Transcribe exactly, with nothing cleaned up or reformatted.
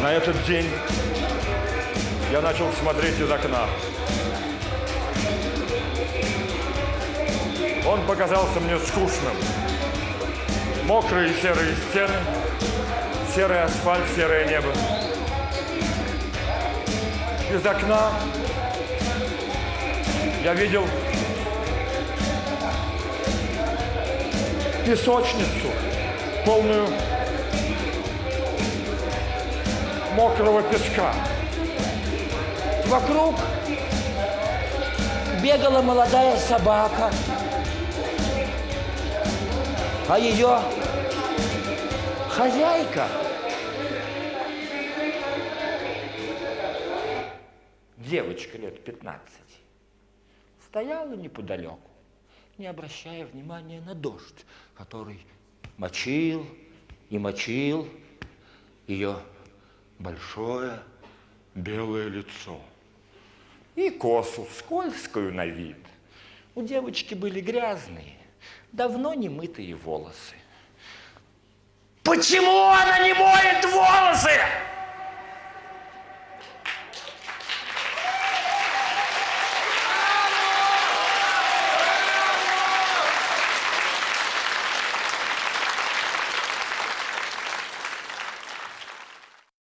На этот день я начал смотреть из окна. Он показался мне скучным. Мокрые серые стены, серый асфальт, серое небо. Из окна я видел песочницу, полную мокрого песка. Вокруг бегала молодая собака, а ее хозяйка девочка лет пятнадцати стояла неподалеку, не обращая внимания на дождь, который мочил и мочил ее большое белое лицо и косу, скользкую на вид. У девочки были грязные, давно не мытые волосы. Почему она не моет волосы?